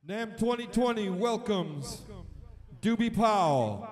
NAMM 2020 welcomes Doobie Powell.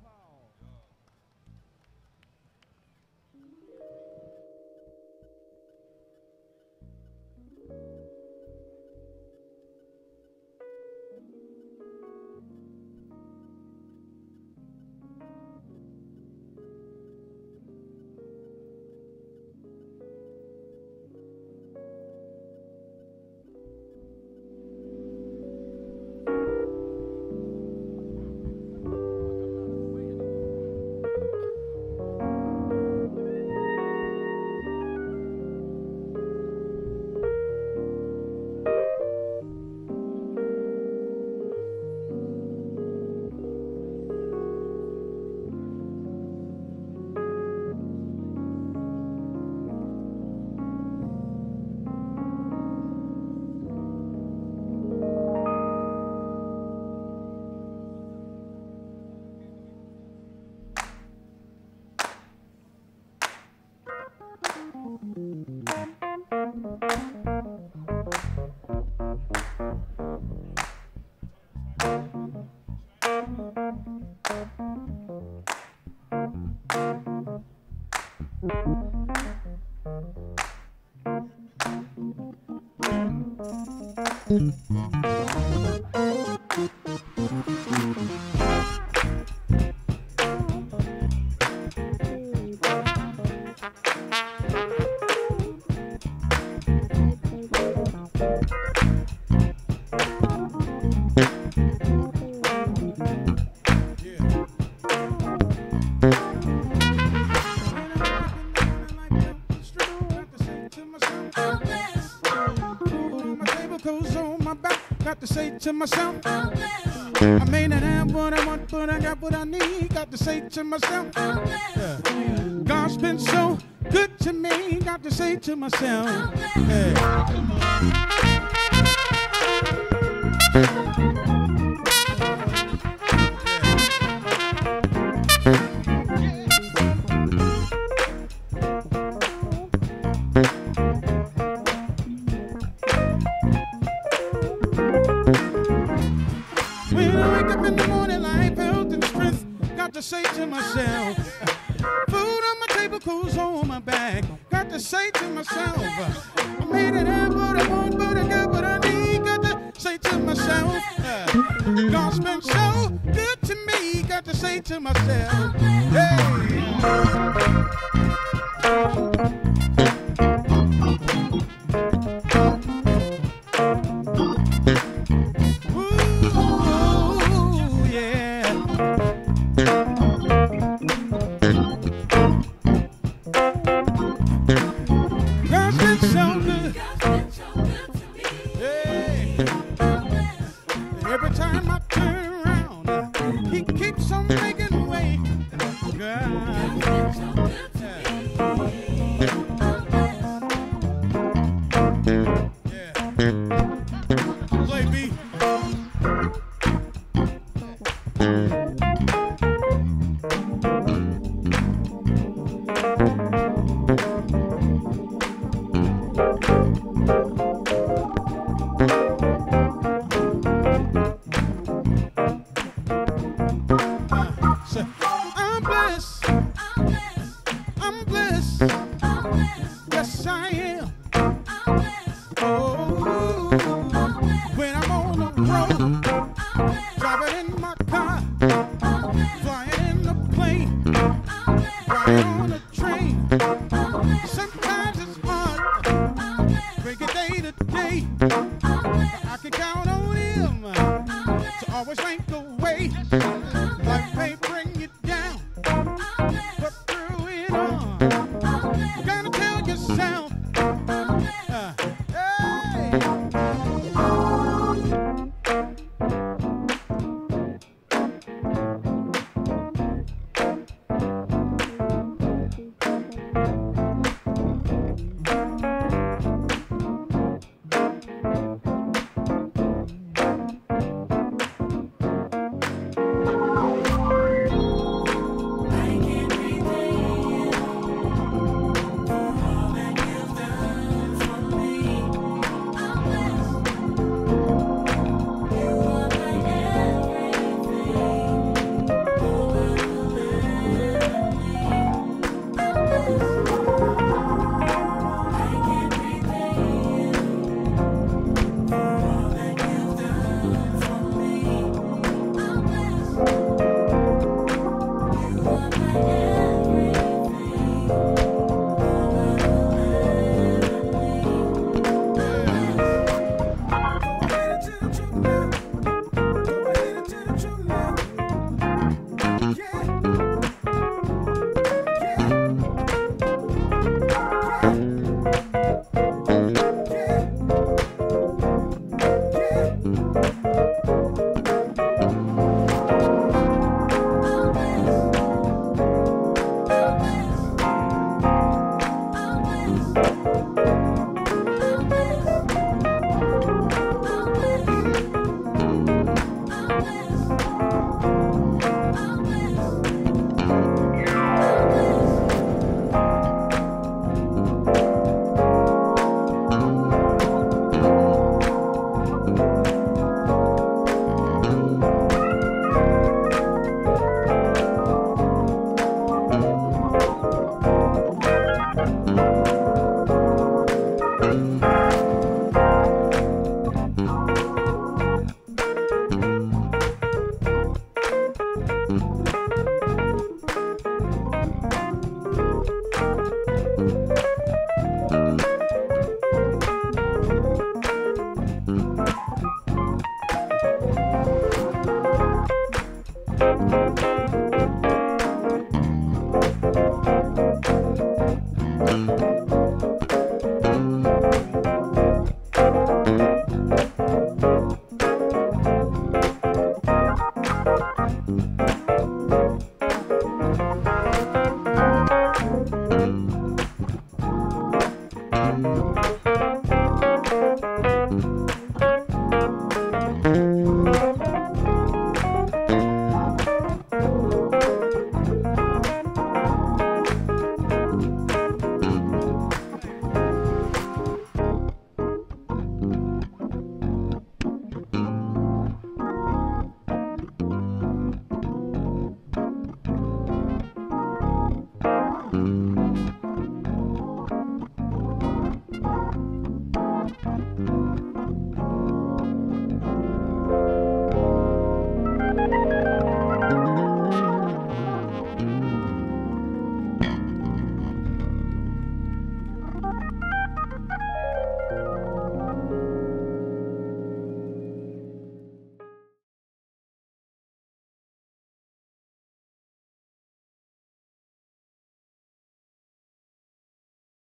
Got to say to myself, I may not have what I want, but I got what I need. Got to say to myself, God's been so good to me. Got to say to myself, when I wake up in the morning, life, health, and strength. Got to say to myself, food on my table, clothes on my back. Got to say to myself, I may not have what I want, but I got what I need. Got to say to myself, God's been so good to me. Got to say to myself, hey. Every time I turn around, he keeps on making a way. Play beat. I'm Thank you.